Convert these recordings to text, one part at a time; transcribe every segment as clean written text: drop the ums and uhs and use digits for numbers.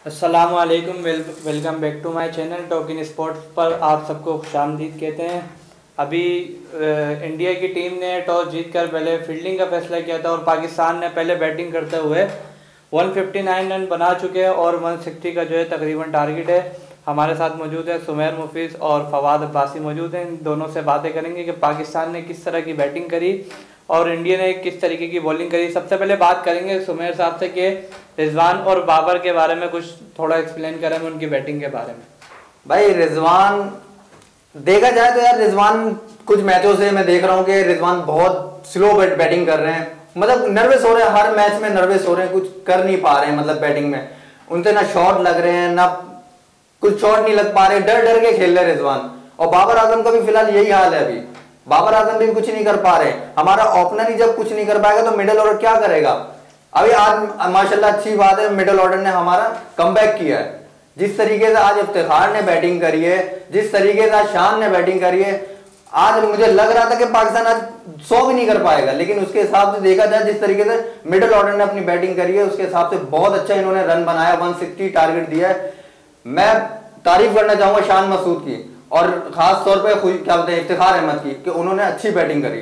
अस्सलामुअलैकुम, welcome back to my channel talk in sports पर आप सबको खुशामदीद कहते हैं। अभी इंडिया की टीम ने टॉस जीतकर पहले फील्डिंग का फैसला किया था और पाकिस्तान ने पहले बैटिंग करते हुए 159 रन बना चुके हैं और 160 का जो है तकरीबन टारगेट है। हमारे साथ मौजूद है सुमेर मुफीस और फवाद अब्बासी मौजूद हैं। इन दोनों से बातें करेंगे कि पाकिस्तान ने किस तरह की बैटिंग करी और इंडिया ने किस तरीके की बॉलिंग करी। सबसे पहले बात करेंगे सुमेर साहब से कि रिजवान और बाबर के बारे में कुछ थोड़ा एक्सप्लेन करें उनकी बैटिंग के बारे में। भाई रिजवान देखा जाए तो यार रिजवान कुछ मैचों से मैं देख रहा हूँ कि रिजवान बहुत स्लो बैटिंग कर रहे हैं, मतलब नर्वस हो रहे हैं, हर मैच में नर्वस हो रहे हैं, कुछ कर नहीं पा रहे हैं। मतलब बैटिंग में उनसे ना शॉट लग रहे हैं, ना कुछ शॉट नहीं लग पा रहे, डर डर के खेल रहे रिजवान। और बाबर आजम का भी फिलहाल यही हाल है। अभी बाबर आजम भी कुछ नहीं कर पा रहे। हमारा ओपनर ही जब कुछ नहीं कर पाएगा तो मिडिल ऑर्डर क्या करेगा। अभी आज माशाल्लाह अच्छी बात है, मिडिल ऑर्डर ने हमारा कमबैक किया है। जिस तरीके से आज इफ्तिखार ने बैटिंग करी है, जिस तरीके से आज शान ने बैटिंग करी है, आज मुझे लग रहा था कि पाकिस्तान आज 100 भी नहीं कर पाएगा, लेकिन उसके हिसाब से देखा जाए जिस तरीके से मिडिल ऑर्डर ने अपनी बैटिंग करी है उसके हिसाब से बहुत अच्छा इन्होंने रन बनाया, 160 टारगेट दिया है। मैं तारीफ करना चाहूंगा शान मसूद की और खास तौर पे क्या बोलते हैं इफ्तिखार अहमद की कि उन्होंने अच्छी बैटिंग करी।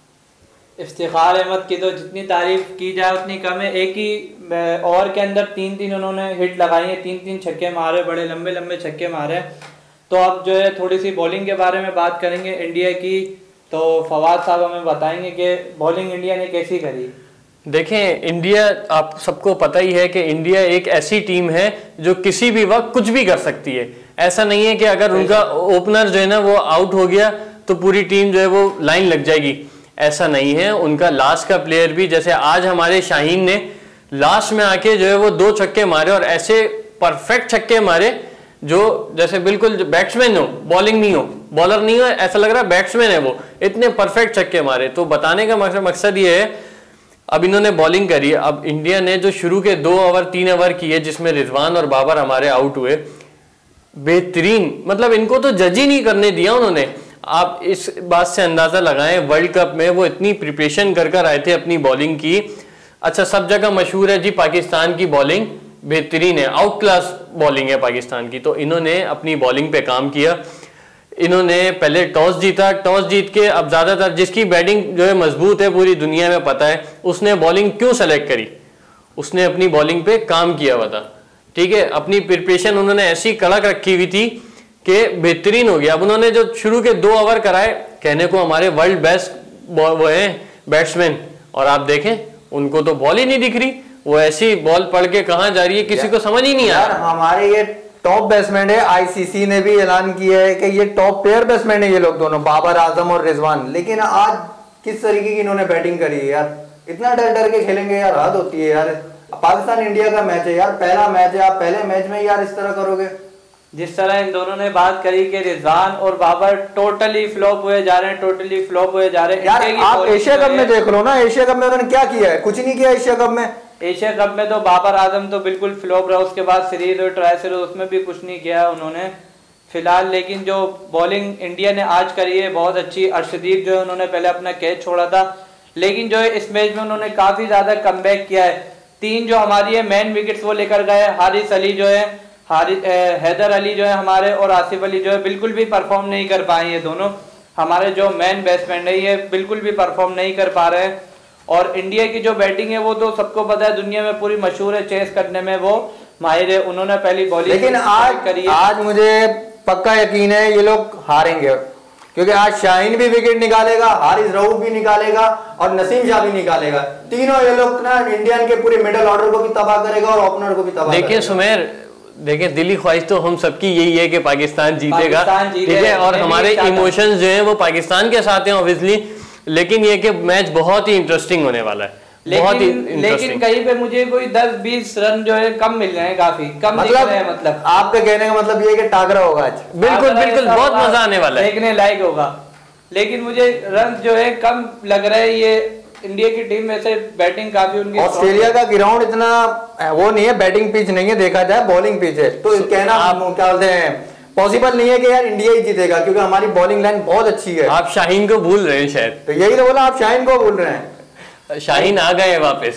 इफ्तिखार अहमद की तो जितनी तारीफ की जाए उतनी कम है। एक ही ओवर के अंदर 3-3 उन्होंने हिट लगाई है, 3-3 छक्के मारे, बड़े लंबे लंबे छक्के मारे। तो अब जो है थोड़ी सी बॉलिंग के बारे में बात करेंगे इंडिया की, तो फवाद साहब हमें बताएंगे कि बॉलिंग इंडिया ने कैसी करी। देखें, इंडिया, आप सबको पता ही है कि इंडिया एक ऐसी टीम है जो किसी भी वक्त कुछ भी कर सकती है। ऐसा नहीं है कि अगर उनका ओपनर जो है ना वो आउट हो गया तो पूरी टीम जो है वो लाइन लग जाएगी, ऐसा नहीं है। उनका लास्ट का प्लेयर भी, जैसे आज हमारे शाहीन ने लास्ट में आके जो है वो 2 छक्के मारे और ऐसे परफेक्ट छक्के मारे जो जैसे बिल्कुल बैट्समैन हो, बॉलिंग नहीं हो, बॉलर नहीं हो, ऐसा लग रहा है बैट्समैन है वो, इतने परफेक्ट छक्के मारे। तो बताने का मकसद ये है, अब इन्होंने बॉलिंग करी। अब इंडिया ने जो शुरू के 2 ओवर 3 ओवर किए जिसमें रिजवान और बाबर हमारे आउट हुए, बेहतरीन, मतलब इनको तो जज ही नहीं करने दिया उन्होंने। आप इस बात से अंदाजा लगाएं, वर्ल्ड कप में वो इतनी प्रिपरेशन कर आए थे अपनी बॉलिंग की। अच्छा, सब जगह मशहूर है जी पाकिस्तान की बॉलिंग बेहतरीन है, आउट क्लास बॉलिंग है पाकिस्तान की। तो इन्होंने अपनी बॉलिंग पे काम किया। इन्होंने पहले टॉस जीता, टॉस जीत के अब ज्यादातर जिसकी बैटिंग जो है मजबूत है पूरी दुनिया में पता है, उसने बॉलिंग क्यों सेलेक्ट करी, उसने अपनी बॉलिंग पे काम किया हुआ था। ठीक है, अपनी प्रिपरेशन उन्होंने ऐसी कड़क रखी हुई थी कि बेहतरीन हो गया। अब उन्होंने जो शुरू के 2 ओवर कराए, कहने को हमारे वर्ल्ड बेस्ट वो है बैट्समैन, और आप देखें उनको तो बॉल ही नहीं दिख रही, वो ऐसी बॉल पड़ के कहां जा रही है किसी को समझ ही नहीं आ रहा। हमारे ये टॉप बैट्समैन है, आईसीसी ने भी ऐलान किया है कि ये टॉप पेयर बैट्समैन है ये लोग दोनों, बाबर आजम और रिजवान। लेकिन आज किस तरीके की इन्होंने बैटिंग करी है यार, इतना डर डर के खेलेंगे यार, हद होती है यार। पाकिस्तान इंडिया का मैच है यार, पहला मैच है, आप पहले मैच में यार इस तरह करोगे। जिस तरह इन दोनों ने बात करी कि रिजवान और बाबर टोटली फ्लॉप हुए जा रहे हैं, टोटली फ्लॉप हुए जा रहे हैं यार। आप एशिया कप में देख लो ना, एशिया कप में उन्होंने क्या किया है, कुछ नहीं किया एशिया कप में। एशिया कप में तो बाबर आजम तो बिल्कुल फ्लॉप रहा, उसके बाद सीरीज और ट्राई सीरीज उसमें भी कुछ नहीं किया उन्होंने फिलहाल। लेकिन जो बॉलिंग इंडिया ने आज करी है बहुत अच्छी। अर्शदीप जो है उन्होंने पहले अपना कैच छोड़ा था, लेकिन जो है इस मैच में उन्होंने काफी ज्यादा कमबैक किया है। 3 जो हमारी है मेन विकेट्स वो लेकर गए। हारिस अली जो है, हैदर अली जो है हमारे, और आसिफ अली जो है बिल्कुल भी परफॉर्म नहीं कर पाए। ये दोनों हमारे जो मेन बैट्समैन है ये बिल्कुल भी परफॉर्म नहीं कर पा रहे हैं। और इंडिया की जो बैटिंग है वो तो सबको पता है, दुनिया में पूरी मशहूर है, चेस करने में वो माहिर है। उन्होंने पहली बॉलिंग लेकिन आज मुझे पक्का यकीन है ये लोग हारेंगे, क्योंकि आज शाहीन भी विकेट निकालेगा, हारिस रऊफ भी निकालेगा और नसीम शाह भी निकालेगा। तीनों ये लोग ना इंडियन के पूरे मिडिल ऑर्डर को भी तबाह करेगा और ओपनर को भी तबाह करेगा। देखिए सुमेर, देखिए दिली ख्वाहिश तो हम सबकी यही है कि पाकिस्तान जीतेगा, ठीक है, और हमारे इमोशंस जो हैं वो पाकिस्तान के साथ हैं ऑब्वियसली। लेकिन ये कि मैच बहुत ही इंटरेस्टिंग होने वाला है, बहुत ही लेकिन कहीं पे मुझे कोई 10-20 रन जो है कम मिल रहे हैं, काफी कम दिख रहे हैं। मतलब आपके कहने का मतलब ये है कि टाकरा होगा आज, बिल्कुल बिल्कुल, बहुत मजा आने वाला है, देखने लायक होगा। लेकिन मुझे रन जो है कम लग रहा है। ये इंडिया की टीम में से बैटिंग काफी उनकी, ऑस्ट्रेलिया का ग्राउंड इतना वो नहीं है, बैटिंग पिच नहीं है, देखा जाए बॉलिंग पिच है। तो कहना आप क्या बोलते हैं, पॉसिबल नहीं है कि यार इंडिया ही जीतेगा, क्योंकि हमारी बॉलिंग लाइन बहुत अच्छी है। आप शाहीन को भूल रहे हैं शायद, तो यही तो बोला, आप शाहीन को भूल रहे हैं। शाहीन आ गए वापस,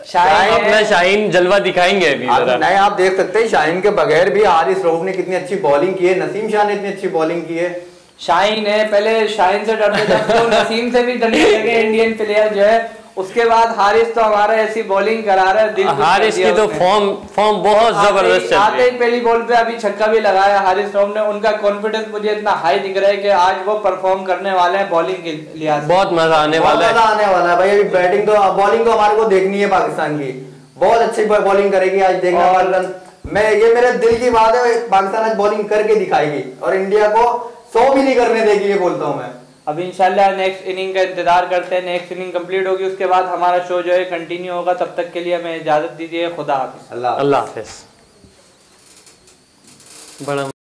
अपना शाहीन जलवा दिखाएंगे अभी जरा। नहीं, आप देख सकते हैं शाहीन के बगैर भी हारिस रऊफ ने कितनी अच्छी बॉलिंग की है, नसीम शाह ने इतनी अच्छी बॉलिंग की है। शाहीन है, पहले शाहीन से डरते थे, तो नसीम से भी डरने लगे इंडियन प्लेयर जो है। उसके बाद हारिस तो हमारा ऐसी बॉलिंग करा रहा है, दिल हारिस की तो फॉर्म बहुत जबरदस्त चल रही है। आते ही पहली बॉल पे अभी छक्का भी लगाया हारिस रऊफ ने। उनका कॉन्फिडेंस मुझे इतना हाई दिख रहा है कि आज वो परफॉर्म करने वाले हैं बॉलिंग के लिहाज से। बहुत मजा आने वाला है भाई। अभी बैटिंग तो बॉलिंग तो हमारे को देखनी है, पाकिस्तान की बहुत अच्छी बॉलिंग करेगी आज, देखना। ये मेरे दिल की बात है, पाकिस्तान आज बॉलिंग करके दिखाएगी और इंडिया को 100 भी नहीं करने देगी, ये बोलता हूँ मैं। अब इंशाल्लाह नेक्स्ट इनिंग का इंतजार करते हैं। नेक्स्ट इनिंग कंप्लीट होगी, उसके बाद हमारा शो जो है कंटिन्यू होगा। तब तक के लिए हमें इजाजत दीजिए। खुदा हाफिज। अल्लाह हाफिज। बड़ा